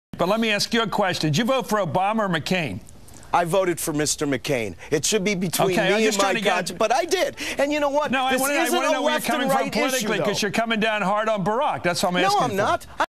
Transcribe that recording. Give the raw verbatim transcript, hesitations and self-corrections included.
But let me ask you a question. Did you vote for Obama or McCain? I voted for Mister McCain. It should be between okay, me and my conscience, but I did. And you know what? No, this I want to know where you're coming from politically, because you're coming down hard on Barack. That's what I'm asking No, I'm for. not.